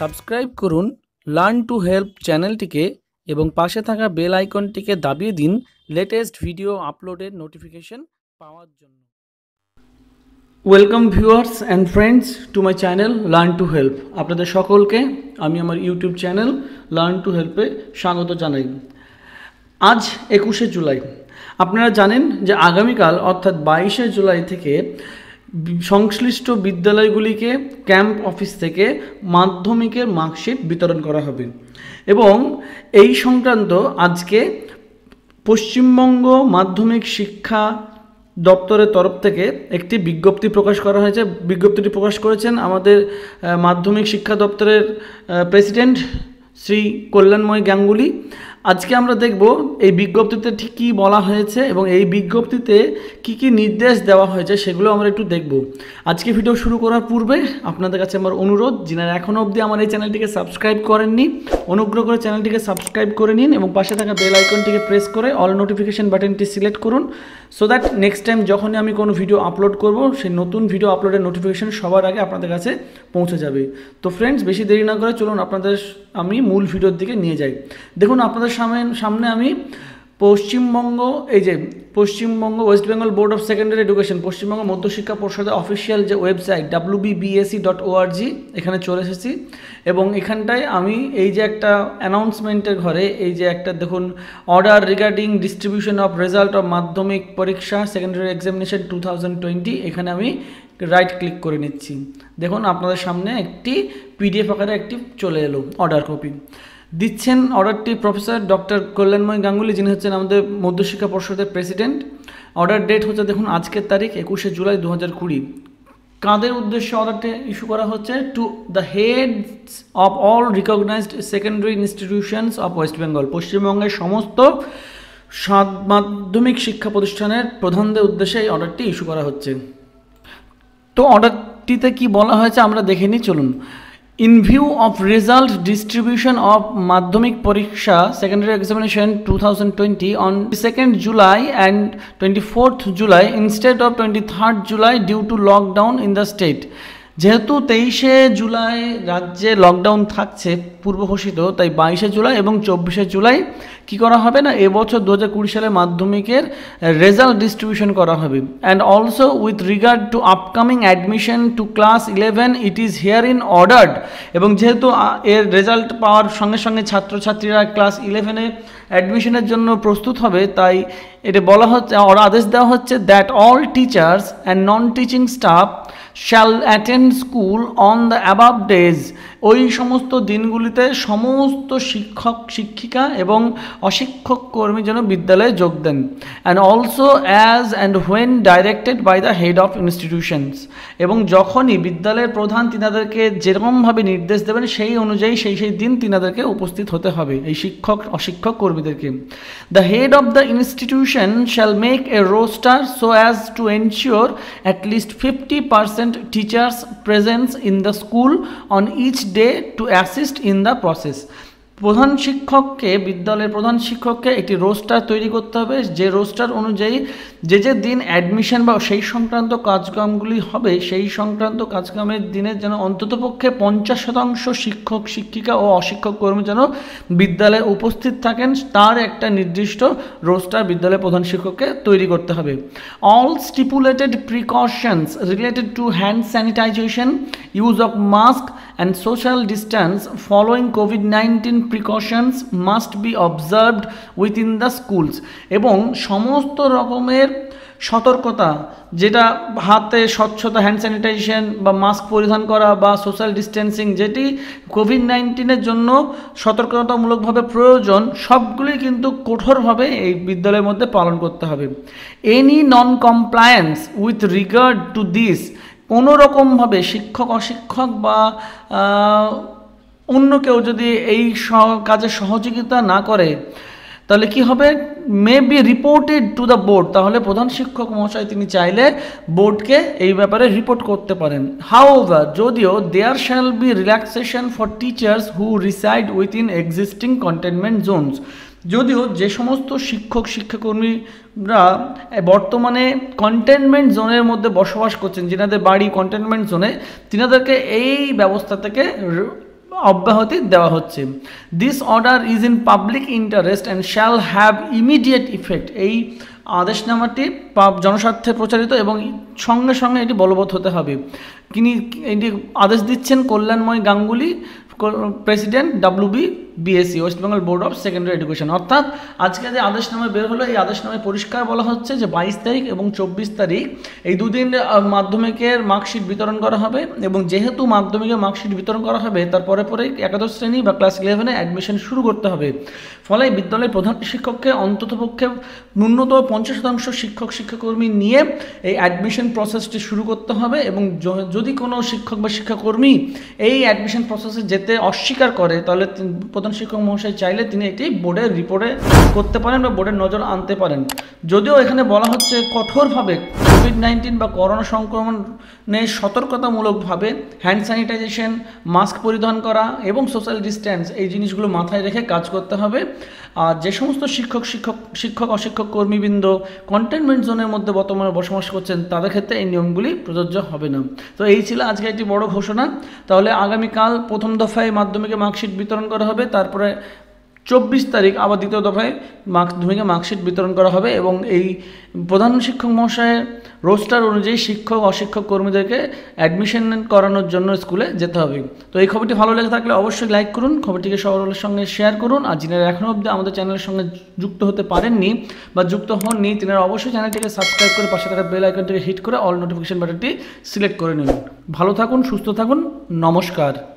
Subscribe করুন learn to help চ্যানেলটিকে এবং পাশে থাকা বেল আইকনটিকে দাবিয়ে দিন লেটেস্ট ভিডিও আপলোডের নোটিফিকেশন পাওয়ার জন্য। Welcome viewers and friends to my channel learn to help. আপনাদের সকলকে আমি আমার ইউটিউব চ্যানেল লার্ন টু হেল্পে স্বাগত জানাই। আজ 21শে জুলাই। আপনারা জানেন যে আগামীকাল অর্থাৎ 22শে জুলাই থেকে সংশ্লিষ্ট বিদ্যালয়গুলিকে ক্যাম্প অফিস থেকে মাধ্যমিকের মার্কশিট বিতরণ করা হবে এবং এই সংক্রান্ত আজকে পশ্চিমবঙ্গ মাধ্যমিক শিক্ষা দপ্তরের তরফ থেকে একটি বিজ্ঞপ্তি প্রকাশ করা হয়েছে। বিজ্ঞপ্তিটি প্রকাশ করেছেন আমাদের মাধ্যমিক শিক্ষা দপ্তরের প্রেসিডেন্ট শ্রী কল্যাণময় গাঙ্গুলি। আজকে আমরা দেখব এই বিজ্ঞপ্তিতে ঠিক কী বলা হয়েছে এবং এই বিজ্ঞপ্তিতে কি কি নির্দেশ দেওয়া হয়েছে সেগুলো আমরা একটু দেখব। আজকে ভিডিও শুরু করার পূর্বে আপনাদের কাছে আমার অনুরোধ, যিনারা এখনও অবধি আমার এই চ্যানেলটিকে সাবস্ক্রাইব করেননি অনুগ্রহ করে চ্যানেলটিকে সাবস্ক্রাইব করে নিন এবং পাশে থাকা বেল আইকনটিকে প্রেস করে অল নোটিফিকেশন বাটনটি সিলেক্ট করুন, সো দ্যাট নেক্সট টাইম যখনই আমি কোনো ভিডিও আপলোড করব সেই নতুন ভিডিও আপলোডের নোটিফিকেশন সবার আগে আপনাদের কাছে পৌঁছে যাবে। তো ফ্রেন্ডস, বেশি দেরি না করে চলুন আপনাদের আমি মূল ভিডিওর দিকে নিয়ে যাই। দেখুন আপনাদের সামনে আমি Paschimbanga Paschimbanga West Bengal board of secondary education, Paschimbanga মধ্যশিক্ষা পর্ষদের অফিসিয়াল যে ওয়েবসাইট wbbsc.org এখানে চলে এসেছি এবং এখানটায় আমি এই যে একটা অ্যানাউন্সমেন্টের ঘরে এই যে একটা দেখুন order regarding distribution of result of Madhyamik পরীক্ষা সেকেন্ডারি এক্সামিনেশন 2020 এখানে আমি রাইট ক্লিক করে নিচ্ছি। দেখুন আপনাদের সামনে একটি পিডিএফ আকারে একটি চলে এলো অর্ডার কপি। দিচ্ছেন অর্ডারটি প্রফেসর ডক্টর কল্যাণময় গাঙ্গুলি, যিনি হচ্ছেন আমাদের মধ্যশিক্ষা পর্ষদের প্রেসিডেন্ট। অর্ডার ডেট হচ্ছে দেখুন আজকের তারিখ 21শে জুলাই 2020। কাদের উদ্দেশ্যে অর্ডারটি ইস্যু করা হচ্ছে? To the heads of all recognised secondary institutions of West Bengal, পশ্চিমবঙ্গের সমস্ত মাধ্যমিক শিক্ষা প্রতিষ্ঠানের প্রধানদের উদ্দেশ্যে এই অর্ডারটি ইস্যু করা হচ্ছে। তো অর্ডারটিতে কি বলা হয়েছে আমরা দেখে নিই, চলুন। In view of result distribution of Madhyamik Pariksha Secondary Examination 2020 on 2nd July and 24th July instead of 23rd July due to lockdown in the state, যেহেতু 23শে জুলাই রাজ্যে লকডাউন থাকছে পূর্ব ঘোষিত, তাই 22শে জুলাই এবং 24শে জুলাই কি করা হবে না, এবছর 2020 সালে মাধ্যমিকের রেজাল্ট ডিস্ট্রিবিউশন করা হবে। And also with regard to upcoming admission to class 11 it is here in ordered, এবং যেহেতু এর রেজাল্ট পাওয়ার সঙ্গে সঙ্গে ছাত্রছাত্রীরা ক্লাস 11-এ অ্যাডমিশনের জন্য প্রস্তুত হবে, তাই এটা বলা হচ্ছে আদেশ দেওয়া হচ্ছে that all teachers and non teaching staff shall attend school on the above days, ওই সমস্ত দিনগুলিতে সমস্ত শিক্ষক শিক্ষিকা এবং অশিক্ষক কর্মী যেন বিদ্যালয়ে যোগ দেন। And also as and when directed by the head of institutions, এবং যখনই বিদ্যালয়ের প্রধান তিনাদেরকে যেরকমভাবে নির্দেশ দেবেন সেই অনুযায়ী সেই দিন তিনাদেরকে উপস্থিত হতে হবে এই শিক্ষক অশিক্ষক কর্মীদেরকে। The head of the institution shall make a roster so as to ensure at least 50% teachers presence in the school on each day to assist in the process. প্রধান শিক্ষককে বিদ্যালয়ের প্রধান শিক্ষককে একটি রোস্টার তৈরি করতে হবে, যে রোস্টার অনুযায়ী যে দিন অ্যাডমিশন বা সেই সংক্রান্ত কাজকামগুলি হবে সেই সংক্রান্ত কাজকামের দিনের যেন অন্ততপক্ষে 50% শিক্ষক শিক্ষিকা ও অশিক্ষক কর্মী যেন বিদ্যালয়ে উপস্থিত থাকেন, তার একটা নির্দিষ্ট রোস্টার বিদ্যালয়ের প্রধান শিক্ষককে তৈরি করতে হবে। All stipulated precautions related to hand sanitisation, use of mask and social distance following COVID-19 precautions must be observed within the schools, এবং সমস্ত রকমের সতর্কতা, যেটা হাতে স্বচ্ছতা, হ্যান্ড স্যানিটাইজেশন বা মাস্ক পরিধান করা বা সোশ্যাল ডিস্টেন্সিং, যেটি COVID-19-এর জন্য সতর্কতামূলকভাবে প্রয়োজন, সবগুলি কিন্তু কঠোরভাবে এই বিদ্যালয়ের মধ্যে পালন করতে হবে। Any non compliance with regard to this, কোনো রকমভাবে শিক্ষক অশিক্ষক বা অন্য কেউ যদি এই কাজে সহযোগিতা না করে তাহলে কি হবে, may be reported to the board, তাহলে প্রধান শিক্ষক মহাশয় তিনি চাইলে বোর্ডকে এই ব্যাপারে রিপোর্ট করতে পারেন। হাউএভার, যদিও there shall be relaxation for teachers who reside within existing containment zones, যদিও যে সমস্ত শিক্ষক শিক্ষাকর্মীরা বর্তমানে কন্টেনমেন্ট জোনের মধ্যে বসবাস করছেন, যিনাদের বাড়ি কন্টেনমেন্ট জোনে, তিনাদেরকে এই ব্যবস্থা থেকে অব্যাহতি দেওয়া হচ্ছে। This order is in public interest and shall have immediate effect. এই আদেশনামাটি জনস্বার্থে প্রচারিত এবং সঙ্গে সঙ্গে এটি বলবৎ হতে হবে। তিনি এটি আদেশ দিচ্ছেন Kalyanmoy Ganguly, president WBBSE, West Bengal board of secondary education. অর্থাৎ আজকে যে আদেশনামা বের হলো, এই আদেশনামায় পরিষ্কার বলা হচ্ছে যে 22 তারিখ এবং 24 তারিখ এই দুদিন মাধ্যমিকের মার্কশিট বিতরণ করা হবে, এবং যেহেতু মাধ্যমিকের মার্কশিট বিতরণ করা হবে তার পরে একাদশ শ্রেণী বা ক্লাস 11-এ অ্যাডমিশন শুরু করতে হবে। ফলে বিদ্যালয়ের প্রধান শিক্ষককে অন্ততপক্ষে ন্যূনতম 50% শিক্ষক শিক্ষাকর্মী নিয়ে এই অ্যাডমিশন প্রসেসটি শুরু করতে হবে, এবং যদি কোনো শিক্ষক বা শিক্ষাকর্মী এই অ্যাডমিশন প্রসেসে যেতে অস্বীকার করে তাহলে প্রধান শিক্ষক মহাশয় চাইলে তিনি এটি বোর্ডের রিপোর্টে করতে পারেন বা বোর্ডের নজর আনতে পারেন। যদিও এখানে বলা হচ্ছে কঠোরভাবে কোভিড-19 বা করোনা সংক্রমণে সতর্কতামূলকভাবে হ্যান্ড স্যানিটাইজেশন, মাস্ক পরিধান করা এবং সোশ্যাল ডিস্ট্যান্স এই জিনিসগুলো মাথায় রেখে কাজ করতে হবে। আর যে সমস্ত শিক্ষক অশিক্ষক কর্মীবৃন্দ কন্টেনমেন্ট জোনের মধ্যে বর্তমানে বসবাস করছেন তাদের ক্ষেত্রে এই নিয়মগুলি প্রযোজ্য হবে না। তো এই ছিল আজকে একটি বড় ঘোষণা। তাহলে আগামীকাল প্রথম দফায় মাধ্যমিকে মার্কশিট বিতরণ করা হবে, তারপরে 24 তারিখ আবার দ্বিতীয় দফায় মাধ্যমিকে মার্কশিট বিতরণ করা হবে, এবং এই প্রধান শিক্ষক মহাশয়ের রোস্টার অনুযায়ী শিক্ষক অশিক্ষক কর্মীদেরকে অ্যাডমিশন করানোর জন্য স্কুলে যেতে হবে। তো এই খবরটি ভালো লেগে থাকলে অবশ্যই লাইক করুন, খবরটিকে সকলের সঙ্গে শেয়ার করুন। আর যিনারা এখনও অবধি আমাদের চ্যানেলের সঙ্গে যুক্ত হতে পারেননি বা যুক্ত হননি, তিনারা অবশ্যই চ্যানেলটিকে সাবস্ক্রাইব করে পাশে থাকা বেল আইকনটিকে হিট করে অল নোটিফিকেশন বাটনটি সিলেক্ট করে নিন। ভালো থাকুন, সুস্থ থাকুন, নমস্কার।